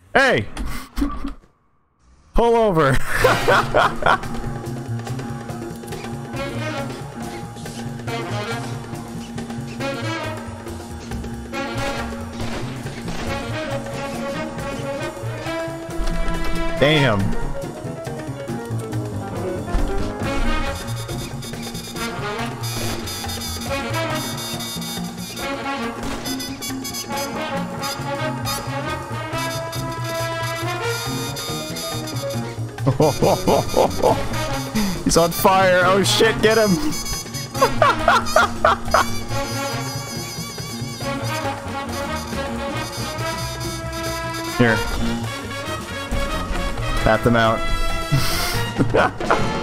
Hey! Pull over! Damn. He's on fire. Oh shit, get him. Here. Pat them out.